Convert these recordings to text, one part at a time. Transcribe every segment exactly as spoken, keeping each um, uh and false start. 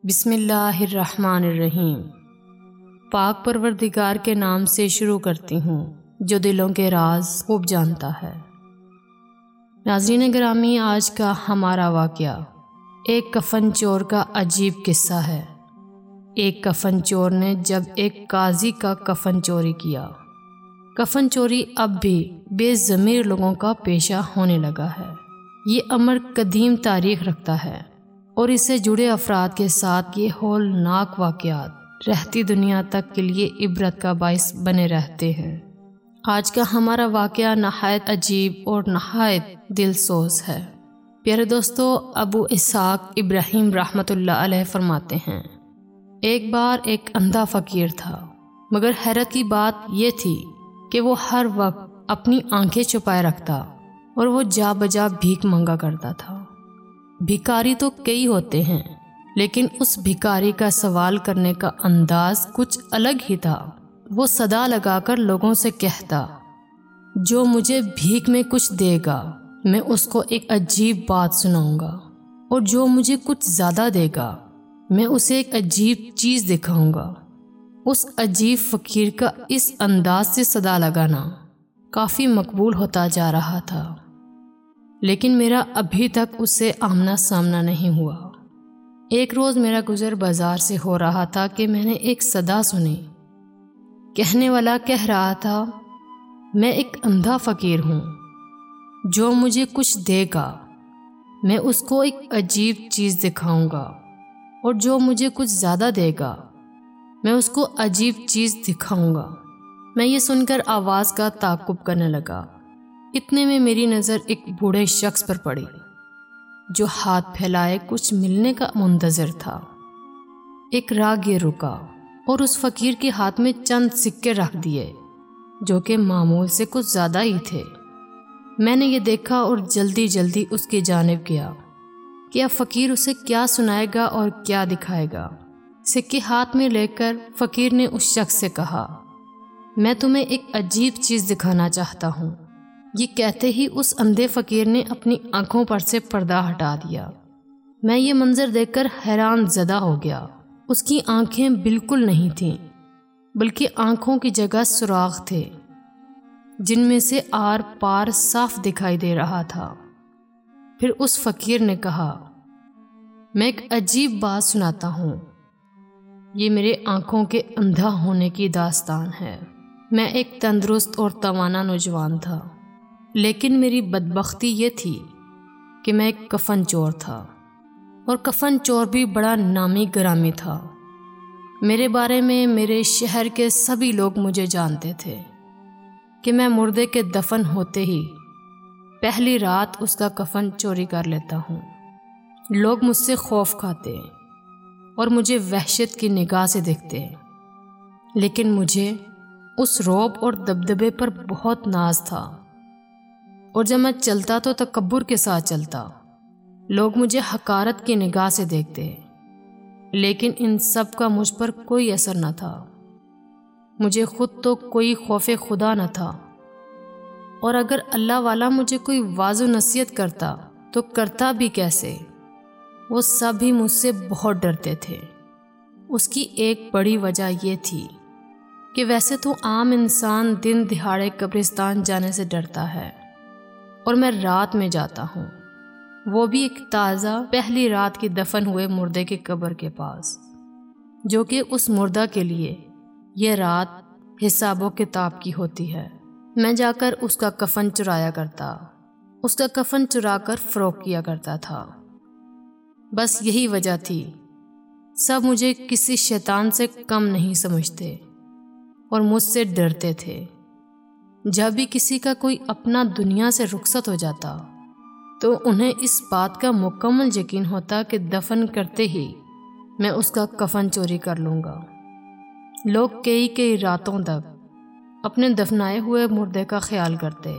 بسم اللہ الرحمن الرحیم۔ پاک پروردگار کے نام سے شروع کرتی ہوں جو دلوں کے راز خوب جانتا ہے۔ ناظرین گرامی، آج کا ہمارا واقعہ ایک کفن چور کا عجیب قصہ ہے۔ ایک کفن چور نے جب ایک قاضی کا کفن چوری کیا۔ کفن چوری اب بھی بے ضمیر لوگوں کا پیشہ ہونے لگا ہے۔ یہ امر قدیم تاریخ رکھتا ہے اور اس سے جڑے افراد کے ساتھ یہ ہولناک واقعات رہتی دنیا تک کے لیے عبرت کا باعث بنے رہتے ہیں۔ آج کا ہمارا واقعہ نہایت عجیب اور نہایت دل سوز ہے۔ پیارے دوستو، ابو اسحاق ابراہیم رحمۃ اللہ علیہ فرماتے ہیں، ایک بار ایک اندھا فقیر تھا، مگر حیرت کی بات یہ تھی کہ وہ ہر وقت اپنی آنکھیں چھپائے رکھتا اور وہ جا بجا بھیک مانگا کرتا تھا۔ بھکاری تو کئی ہوتے ہیں، لیکن اس بھکاری کا سوال کرنے کا انداز کچھ الگ ہی تھا۔ وہ صدا لگا کر لوگوں سے کہتا، جو مجھے بھیک میں کچھ دے گا میں اس کو ایک عجیب بات سناؤں گا، اور جو مجھے کچھ زیادہ دے گا میں اسے ایک عجیب چیز دکھاؤں گا۔ اس عجیب فقیر کا اس انداز سے صدا لگانا کافی مقبول ہوتا جا رہا تھا، لیکن میرا ابھی تک اس سے آمنا سامنا نہیں ہوا۔ ایک روز میرا گزر بازار سے ہو رہا تھا کہ میں نے ایک صدا سنی۔ کہنے والا کہہ رہا تھا، میں ایک اندھا فقیر ہوں، جو مجھے کچھ دے گا میں اس کو ایک عجیب چیز دکھاؤں گا، اور جو مجھے کچھ زیادہ دے گا میں اس کو عجیب چیز دکھاؤں گا۔ میں یہ سن کر آواز کا تعاقب کرنے لگا۔ اتنے میں میری نظر ایک بوڑھے شخص پر پڑی جو ہاتھ پھیلائے کچھ ملنے کا منتظر تھا۔ ایک راہگیر رکا اور اس فقیر کے ہاتھ میں چند سکے رکھ دیے جو کہ معمول سے کچھ زیادہ ہی تھے۔ میں نے یہ دیکھا اور جلدی جلدی اس کی جانب گیا کہ اب فقیر اسے کیا سنائے گا اور کیا دکھائے گا۔ سکے ہاتھ میں لے کر فقیر نے اس شخص سے کہا، میں تمہیں ایک عجیب چیز دکھانا چاہتا ہوں۔ یہ کہتے ہی اس اندھے فقیر نے اپنی آنکھوں پر سے پردہ ہٹا دیا۔ میں یہ منظر دیکھ کر حیران زدہ ہو گیا۔ اس کی آنکھیں بالکل نہیں تھیں، بلکہ آنکھوں کی جگہ سوراخ تھے جن میں سے آر پار صاف دکھائی دے رہا تھا۔ پھر اس فقیر نے کہا، میں ایک عجیب بات سناتا ہوں۔ یہ میرے آنکھوں کے اندھا ہونے کی داستان ہے۔ میں ایک تندرست اور توانا نوجوان تھا، لیکن میری بدبختی یہ تھی کہ میں ایک کفن چور تھا، اور کفن چور بھی بڑا نامی گرامی تھا۔ میرے بارے میں میرے شہر کے سبھی لوگ مجھے جانتے تھے کہ میں مردے کے دفن ہوتے ہی پہلی رات اس کا کفن چوری کر لیتا ہوں۔ لوگ مجھ سے خوف کھاتے اور مجھے وحشت کی نگاہ سے دیکھتے، لیکن مجھے اس رعب اور دبدبے پر بہت ناز تھا، اور جب میں چلتا تو تکبر کے ساتھ چلتا۔ لوگ مجھے حقارت کی نگاہ سے دیکھتے، لیکن ان سب کا مجھ پر کوئی اثر نہ تھا۔ مجھے خود تو کوئی خوف خدا نہ تھا، اور اگر اللہ والا مجھے کوئی واعظ و نصیحت کرتا تو کرتا بھی کیسے؟ وہ سب ہی مجھ سے بہت ڈرتے تھے۔ اس کی ایک بڑی وجہ یہ تھی کہ ویسے تو عام انسان دن دہاڑے قبرستان جانے سے ڈرتا ہے، اور میں رات میں جاتا ہوں، وہ بھی ایک تازہ پہلی رات کی دفن ہوئے مردے کی قبر کے پاس، جو کہ اس مردہ کے لیے یہ رات حساب و کتاب کی ہوتی ہے۔ میں جا کر اس کا کفن چرایا کرتا، اس کا کفن چرا کر فروخت کیا کرتا تھا۔ بس یہی وجہ تھی، سب مجھے کسی شیطان سے کم نہیں سمجھتے اور مجھ سے ڈرتے تھے۔ جب بھی کسی کا کوئی اپنا دنیا سے رخصت ہو جاتا تو انہیں اس بات کا مکمل یقین ہوتا کہ دفن کرتے ہی میں اس کا کفن چوری کر لوں گا۔ لوگ کئی کئی راتوں تک اپنے دفنائے ہوئے مردے کا خیال کرتے،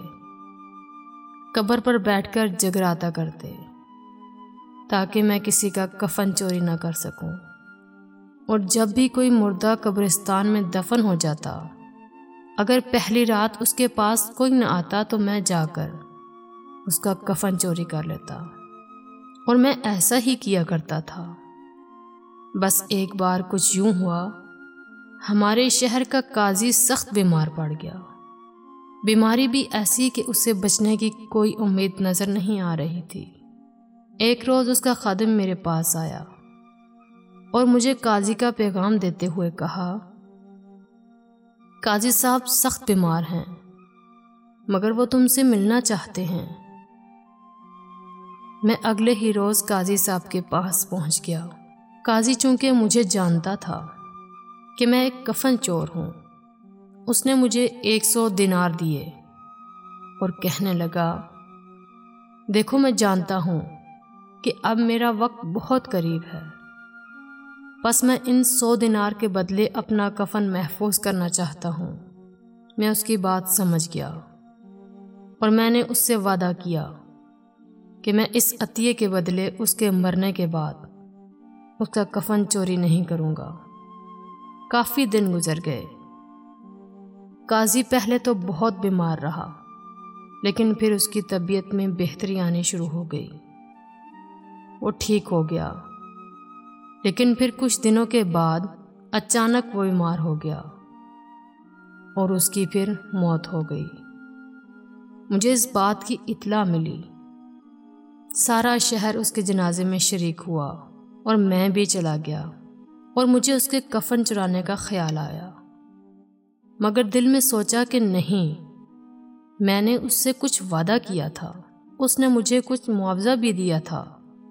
قبر پر بیٹھ کر جگراتا کرتے تاکہ میں کسی کا کفن چوری نہ کر سکوں۔ اور جب بھی کوئی مردہ قبرستان میں دفن ہو جاتا، اگر پہلی رات اس کے پاس کوئی نہ آتا تو میں جا کر اس کا کفن چوری کر لیتا، اور میں ایسا ہی کیا کرتا تھا۔ بس ایک بار کچھ یوں ہوا، ہمارے شہر کا قاضی سخت بیمار پڑ گیا، بیماری بھی ایسی کہ اسے بچنے کی کوئی امید نظر نہیں آ رہی تھی۔ ایک روز اس کا خادم میرے پاس آیا اور مجھے قاضی کا پیغام دیتے ہوئے کہا، قاضی صاحب سخت بیمار ہیں مگر وہ تم سے ملنا چاہتے ہیں۔ میں اگلے ہی روز قاضی صاحب کے پاس پہنچ گیا۔ قاضی چونکہ مجھے جانتا تھا کہ میں ایک کفن چور ہوں، اس نے مجھے ایک سو دینار دیے اور کہنے لگا، دیکھو میں جانتا ہوں کہ اب میرا وقت بہت قریب ہے، بس میں ان سو دینار کے بدلے اپنا کفن محفوظ کرنا چاہتا ہوں۔ میں اس کی بات سمجھ گیا اور میں نے اس سے وعدہ کیا کہ میں اس عطیے کے بدلے اس کے مرنے کے بعد اس کا کفن چوری نہیں کروں گا۔ کافی دن گزر گئے۔ قاضی پہلے تو بہت بیمار رہا، لیکن پھر اس کی طبیعت میں بہتری آنی شروع ہو گئی، وہ ٹھیک ہو گیا۔ لیکن پھر کچھ دنوں کے بعد اچانک وہ بیمار ہو گیا اور اس کی پھر موت ہو گئی۔ مجھے اس بات کی اطلاع ملی، سارا شہر اس کے جنازے میں شریک ہوا اور میں بھی چلا گیا اور مجھے اس کے کفن چرانے کا خیال آیا، مگر دل میں سوچا کہ نہیں، میں نے اس سے کچھ وعدہ کیا تھا، اس نے مجھے کچھ معاوضہ بھی دیا تھا۔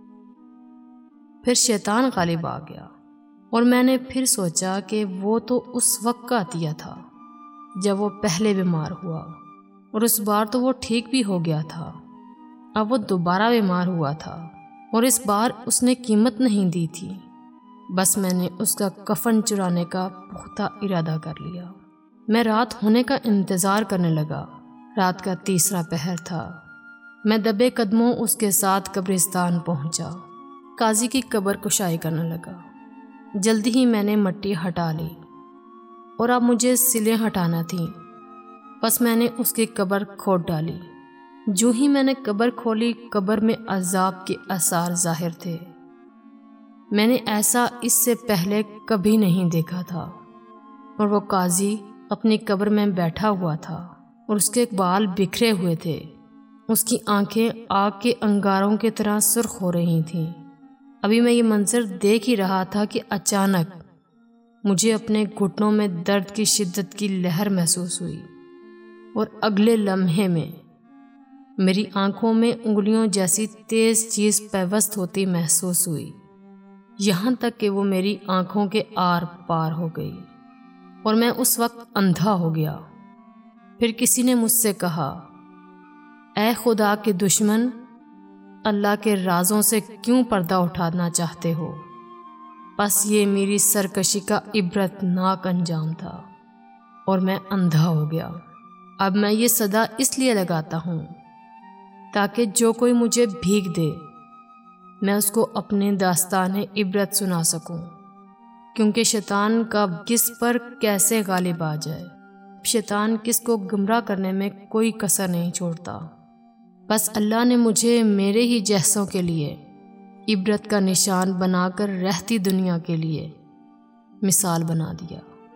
پھر شیطان غالب آ گیا اور میں نے پھر سوچا کہ وہ تو اس وقت کا عطیہ تھا جب وہ پہلے بیمار ہوا، اور اس بار تو وہ ٹھیک بھی ہو گیا تھا، اب وہ دوبارہ بیمار ہوا تھا اور اس بار اس نے قیمت نہیں دی تھی۔ بس میں نے اس کا کفن چرانے کا پختہ ارادہ کر لیا۔ میں رات ہونے کا انتظار کرنے لگا۔ رات کا تیسرا پہر تھا۔ میں دبے قدموں اس کے ساتھ قبرستان پہنچا۔ قاضی کی قبر کشائی کرنے لگا۔ جلدی ہی میں نے مٹی ہٹا لی اور اب مجھے سلیں ہٹانا تھیں، بس میں نے اس کی قبر کھود ڈالی۔ جو ہی میں نے قبر کھولی، قبر میں عذاب کے آثار ظاہر تھے۔ میں نے ایسا اس سے پہلے کبھی نہیں دیکھا تھا، اور وہ قاضی اپنی قبر میں بیٹھا ہوا تھا اور اس کے بال بکھرے ہوئے تھے، اس کی آنکھیں آگ کے انگاروں کی طرح سرخ ہو رہی تھیں۔ ابھی میں یہ منظر دیکھ ہی رہا تھا کہ اچانک مجھے اپنے گھٹنوں میں درد کی شدت کی لہر محسوس ہوئی، اور اگلے لمحے میں میری آنکھوں میں انگلیوں جیسی تیز چیز پیوست ہوتی محسوس ہوئی، یہاں تک کہ وہ میری آنکھوں کے آر پار ہو گئی اور میں اس وقت اندھا ہو گیا۔ پھر کسی نے مجھ سے کہا، اے خدا کے دشمن، اللہ کے رازوں سے کیوں پردہ اٹھانا چاہتے ہو؟ بس یہ میری سرکشی کا عبرت ناک انجام تھا اور میں اندھا ہو گیا۔ اب میں یہ صدا اس لیے لگاتا ہوں تاکہ جو کوئی مجھے بھیک دے، میں اس کو اپنے داستان عبرت سنا سکوں، کیونکہ شیطان کب کس پر کیسے غالب آ جائے، شیطان کس کو گمراہ کرنے میں کوئی کسر نہیں چھوڑتا۔ بس اللہ نے مجھے میرے ہی جیسوں کے لیے عبرت کا نشان بنا کر رہتی دنیا کے لیے مثال بنا دیا۔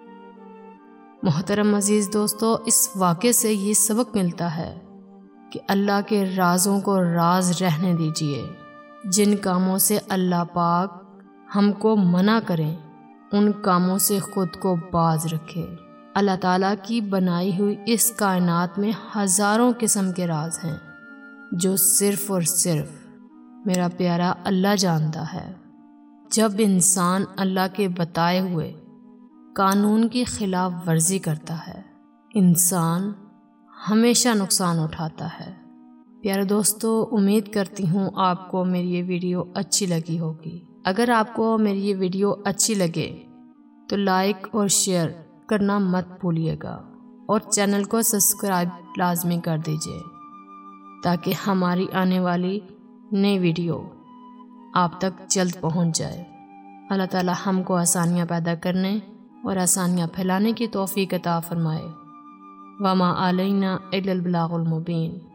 محترم عزیز دوستو، اس واقعے سے یہ سبق ملتا ہے کہ اللہ کے رازوں کو راز رہنے دیجیے۔ جن کاموں سے اللہ پاک ہم کو منع کریں، ان کاموں سے خود کو باز رکھے۔ اللہ تعالیٰ کی بنائی ہوئی اس کائنات میں ہزاروں قسم کے راز ہیں جو صرف اور صرف میرا پیارا اللہ جانتا ہے۔ جب انسان اللہ کے بتائے ہوئے قانون کی خلاف ورزی کرتا ہے، انسان ہمیشہ نقصان اٹھاتا ہے۔ پیارے دوستو، امید کرتی ہوں آپ کو میری یہ ویڈیو اچھی لگی ہوگی۔ اگر آپ کو میری یہ ویڈیو اچھی لگے تو لائک اور شیئر کرنا مت بھولیے گا، اور چینل کو سبسکرائب لازمی کر دیجیے تاکہ ہماری آنے والی نئی ویڈیو آپ تک جلد پہنچ جائے۔ اللہ تعالی ہم کو آسانیاں پیدا کرنے اور آسانیاں پھیلانے کی توفیق عطا فرمائے۔ وما علینا الا البلاغ المبین۔